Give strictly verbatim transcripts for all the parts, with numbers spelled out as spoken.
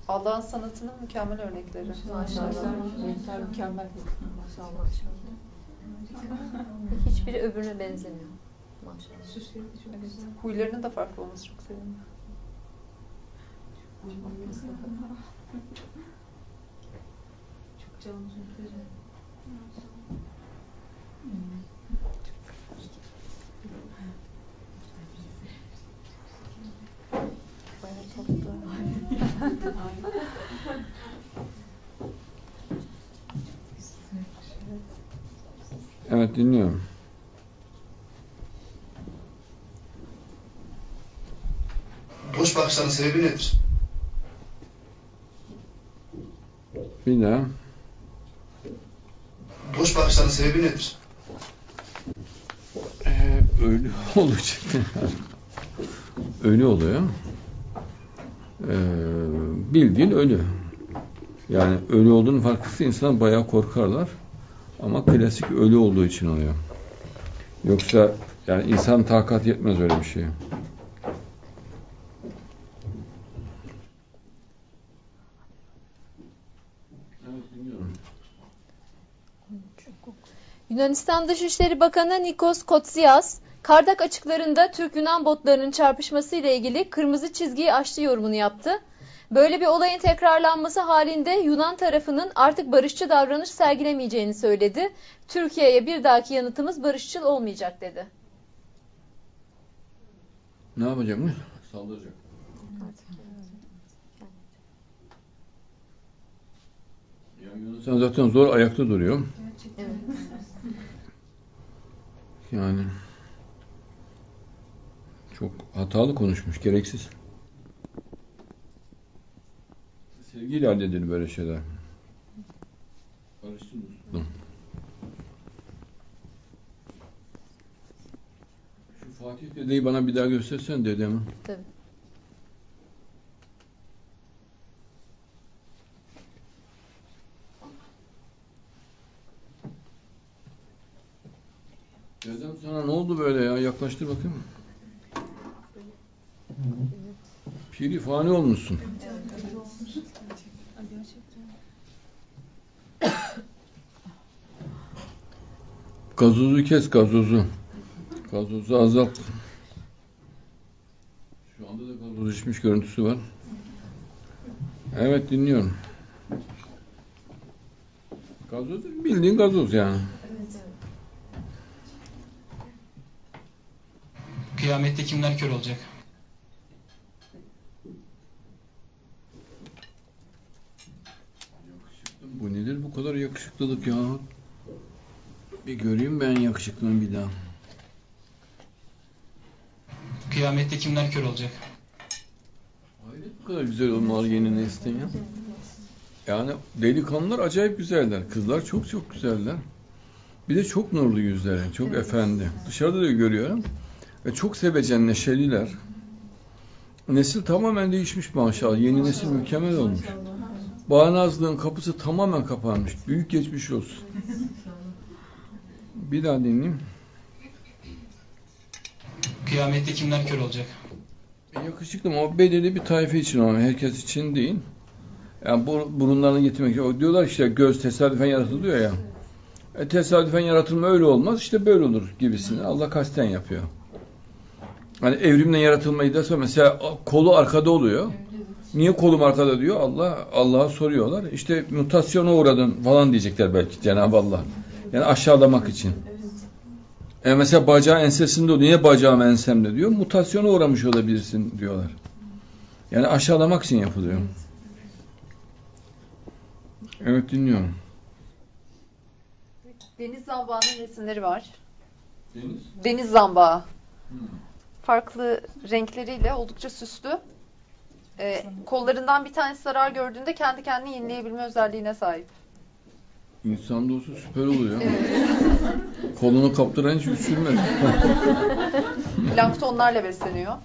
Allah'ın sanatının mükemmel örnekleri. Maşallah. Renkler mükemmel. Maşallah. Hiçbiri öbürüne benzemiyor. Maşallah. Huylarının da farklı olması çok sevindim. Çok canlı renkleri. Bayağı tatlı. Evet, dinliyorum. Boş bakışların sebebi nedir? Bir daha. Boş bakışların sebebi nedir? Ee, ölü olacak. Ölü oluyor. Ee, bildiğin ölü. Yani ölü olduğunun farklısı insan bayağı korkarlar. Ama klasik ölü olduğu için oluyor. Yoksa yani insan takat yetmez öyle bir şeye. Evet, dinliyorum. Yunanistan Dışişleri Bakanı Nikos Kotsias, Kardak açıklarında Türk-Yunan botlarının çarpışmasıyla ilgili kırmızı çizgiyi aştı yorumunu yaptı. Böyle bir olayın tekrarlanması halinde Yunan tarafının artık barışçı davranış sergilemeyeceğini söyledi. Türkiye'ye bir dahaki yanıtımız barışçıl olmayacak dedi. Ne yapacakmış? Saldıracak. Ya Yunanistan zaten zor ayakta duruyor. Evet. Yani çok hatalı konuşmuş, gereksiz. Sevgiyle halledilir böyle şeyler. Barışçıl usul. Şu Fatih dedeyi bana bir daha göstersen dedemi. Tabii. Dedem sana ne oldu böyle ya? Yaklaştır bakayım. Piri fani olmuşsun. Gazozu kes, gazozu. Gazozu azalt. Şu anda da gazoz içmiş görüntüsü var. Evet, dinliyorum. Gazoz bildiğin gazoz yani. Kıyamette kimler kör olacak? Bu nedir bu kadar yakışıklılık ya? Bir göreyim ben yakışıklılığını bir daha. Kıyamette kimler kör olacak? Hayret, bu kadar güzel olmalar yeni neslin ya. Yani delikanlılar acayip güzeller. Kızlar çok çok güzeller. Bir de çok nurlu yüzleri, çok evet. Efendi. Dışarıda da görüyorum. Ve çok sevecen, neşeliler. Nesil tamamen değişmiş maşallah. Yeni nesil mükemmel olmuş. Bağnazlığın kapısı tamamen kapanmış. Büyük geçmiş olsun. Bir daha dinleyeyim. Kıyamette kimler kör olacak? E, yakışıklı ama belirli bir tayfa için ama herkes için değil. Yani bu, burunlarını getirmek. Diyorlar işte göz tesadüfen yaratılıyor ya. E, tesadüfen yaratılma öyle olmaz. İşte böyle olur gibisini. Allah kasten yapıyor. Hani evrimle yaratılmayı da sonra mesela kolu arkada oluyor. Niye kolum arkada diyor? Allah Allah'a soruyorlar. İşte mutasyona uğradın falan diyecekler belki Cenab-ı Allah. Yani aşağılamak için. E mesela bacağı ensesinde oluyor. Niye bacağım ensemde diyor? Mutasyona uğramış olabilirsin diyorlar. Yani aşağılamak için yapılıyor. Evet, dinliyorum. Deniz zambağının resimleri var. Deniz? Deniz zambağı. Hmm. Farklı renkleriyle oldukça süslü. Ee, kollarından bir tanesi zarar gördüğünde kendi kendini yenileyebilme özelliğine sahip. İnsan da olsa süper oluyor. Evet. Kolunu kaptıran hiç üzülmedi. Planktonlarla besleniyor.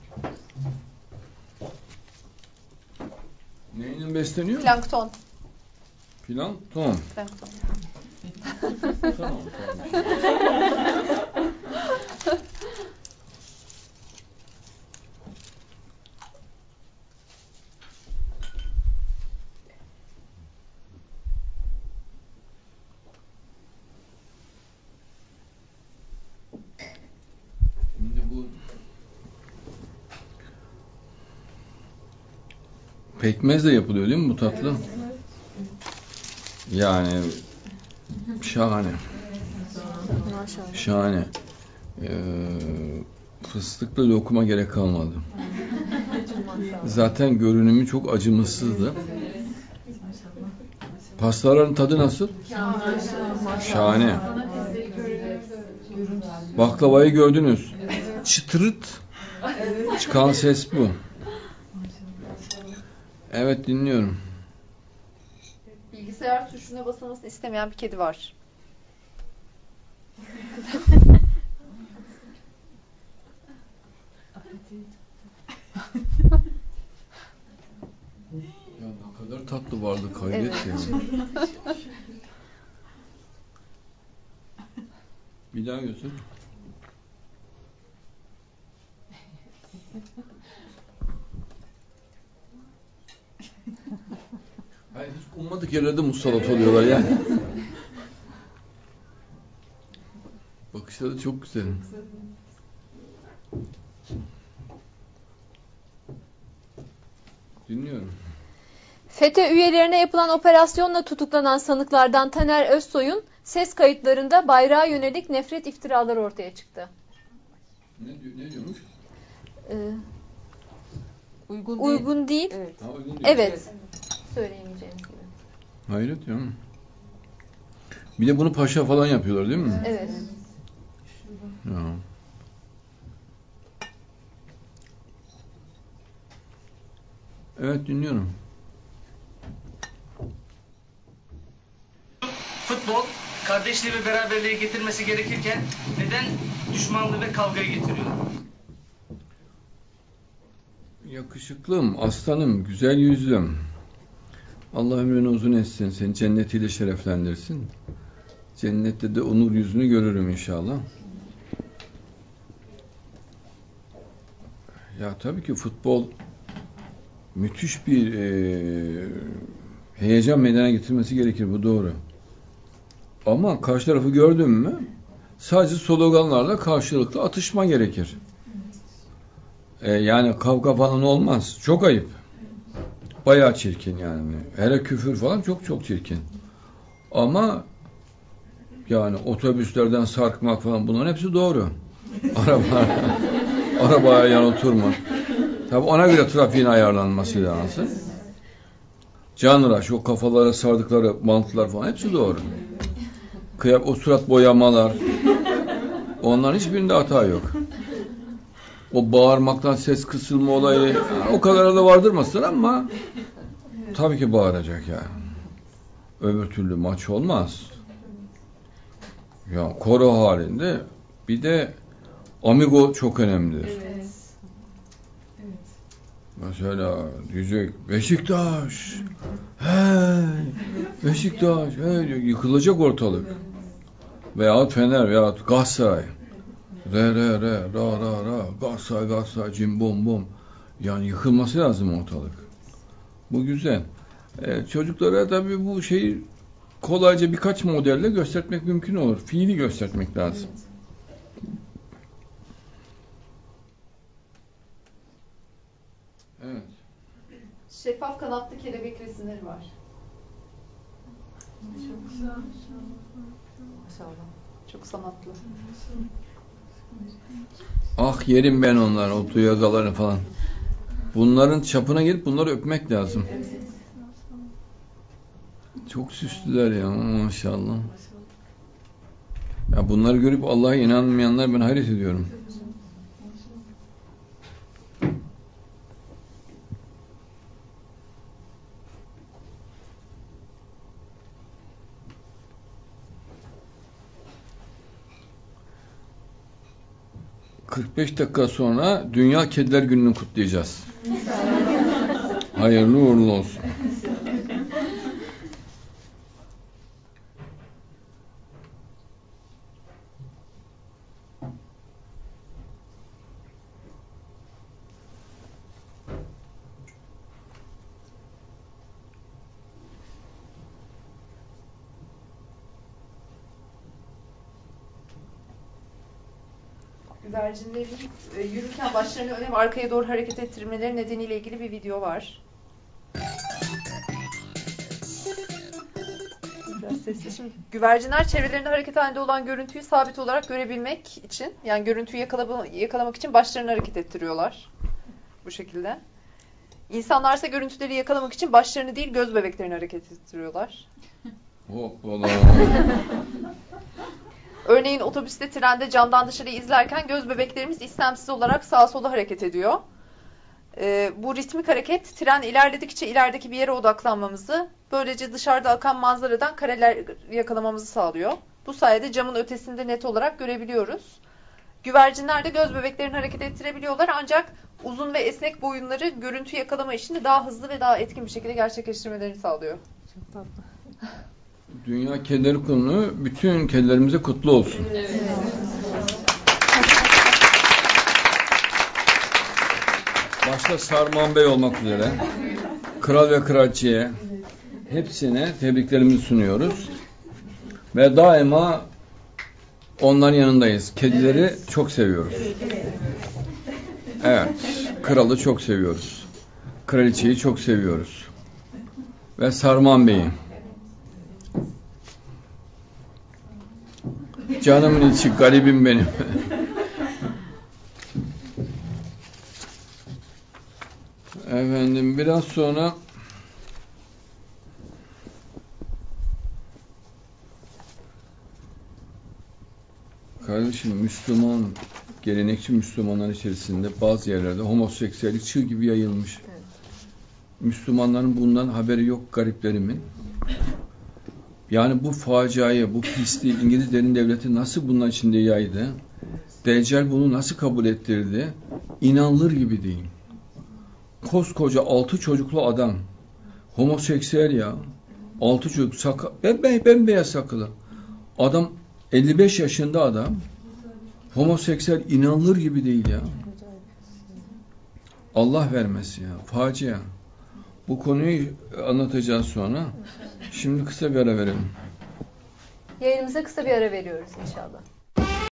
Neyle besleniyor? Plankton. Plankton. Plankton. Tamam, tamam. Pekmezle yapılıyor değil mi bu tatlı? Yani şahane. Maşallah. Şahane. Ee, fıstıklı lokuma gerek kalmadı. Zaten görünümü çok acımasızdı. Pastaların tadı nasıl? Şahane. Baklavayı gördünüz. Çıtırıt çıkan ses bu. Evet, dinliyorum. Bilgisayar tuşuna basılmasını istemeyen bir kedi var. Ya ne kadar tatlı vardı, kaydet Evet. ya. Bir daha göster. Hayır, hiç ummadık yerlerde musallat oluyorlar yani. Bakışları çok güzel. Dinliyorum. FETÖ üyelerine yapılan operasyonla tutuklanan sanıklardan Taner Özsoy'un ses kayıtlarında bayrağa yönelik nefret iftiraları ortaya çıktı. Ne, diyor, ne diyormuş? Ee, Uygun değil. uygun değil. Evet. Ha, uygun diyor. Evet. Söyleyemeyeceğim gibi. Hayret ya. Bir de bunu paşa falan yapıyorlar değil mi? Evet. Ya. Evet, dinliyorum. Futbol kardeşliği ve beraberliği getirmesi gerekirken neden düşmanlığı ve kavgayı getiriyor? Yakışıklım, aslanım, güzel yüzlüm. Allah ömrünü uzun etsin, seni cennetiyle şereflendirsin. Cennette de onur yüzünü görürüm inşallah. Ya tabii ki futbol müthiş bir e, heyecan meydana getirmesi gerekir, bu doğru. Ama karşı tarafı gördün mü sadece sloganlarla karşılıklı atışma gerekir. E, yani kavga falan olmaz. Çok ayıp. Bayağı çirkin yani. Hele küfür falan çok çok çirkin. Ama yani otobüslerden sarkmak falan, bunların hepsi doğru. Araba, arabaya yan oturma. Tabii ona göre trafiğin ayarlanması lazım. Canlıraş, o kafalara sardıkları bantlar falan hepsi doğru. Kıyak, o surat boyamalar, onların hiçbirinde hata yok. O bağırmaktan ses kısılma olayı yani o kadar da vardırmasın ama tabii ki bağıracak yani. Öbür türlü maç olmaz. Ya koro halinde bir de amigo çok önemlidir. Evet. Mesela diyecek Beşiktaş, hey, Beşiktaş, hey diyor, yıkılacak ortalık. Veyahut Fener veyahut Galatasaray. Re re re, ra ra ra, Galatasaray Galatasaray, cim bom bom. Yani yıkılması lazım ortalık. Bu güzel. Ee, çocuklara tabii bu şeyi kolayca birkaç modelle göstermek mümkün olur. Fiili göstermek lazım. Evet. Şeffaf kanatlı kelebek resimleri var. Maşallah. Çok sanatlı. Ah yerim ben onlar, o duyagaları falan. Bunların çapına gelip bunları öpmek lazım. Çok süslüler ya maşallah. Ya bunları görüp Allah'a inanmayanlar, ben hayret ediyorum. kırk beş dakika sonra Dünya Kediler Günü'nü kutlayacağız. Hayırlı uğurlu olsun. Güvercinlerin e, yürürken başlarını öne ve arkaya doğru hareket ettirmeleri nedeniyle ilgili bir video var. sesli. Şimdi güvercinler çevrelerinde hareket halinde olan görüntüyü sabit olarak görebilmek için, yani görüntüyü yakalama, yakalamak için başlarını hareket ettiriyorlar. Bu şekilde. İnsanlarsa görüntüleri yakalamak için başlarını değil göz bebeklerini hareket ettiriyorlar. Hoppala. Örneğin otobüste, trende camdan dışarıyı izlerken göz bebeklerimiz istemsiz olarak sağa sola hareket ediyor. Ee, bu ritmik hareket tren ilerledikçe ilerideki bir yere odaklanmamızı, böylece dışarıda akan manzaradan kareler yakalamamızı sağlıyor. Bu sayede camın ötesinde net olarak görebiliyoruz. Güvercinler de göz bebeklerini hareket ettirebiliyorlar ancak uzun ve esnek boyunları görüntü yakalama işini daha hızlı ve daha etkin bir şekilde gerçekleştirmelerini sağlıyor. Çok tatlı. Dünya Kedileri Günü bütün kedilerimize kutlu olsun. Evet. Başta Sarman Bey olmak üzere kral ve kraliçeye hepsine tebriklerimizi sunuyoruz. Ve daima onların yanındayız. Kedileri çok seviyoruz. Evet, kralı çok seviyoruz. Kraliçeyi çok seviyoruz. Ve Sarman Bey'i. Canımın içi, garibim benim. Efendim biraz sonra kardeşim Müslüman, gelenekçi Müslümanlar içerisinde bazı yerlerde homoseksüellik çığ gibi yayılmış. Evet. Müslümanların bundan haberi yok, gariplerimin. Yani bu faciayı, bu pisliği İngiliz derin devleti nasıl bunun içinde yaydı? Deccal bunu nasıl kabul ettirdi? İnanılır gibi değil. Koskoca altı çocuklu adam. Homoseksüel ya. Altı çocuk. Sakal, ben, ben beyaz sakalı. Adam elli beş yaşında adam. Homoseksüel, inanılır gibi değil ya. Allah vermesin ya. Facia. Bu konuyu anlatacağız sonra. Şimdi kısa bir ara verelim. Yayınımıza kısa bir ara veriyoruz inşallah.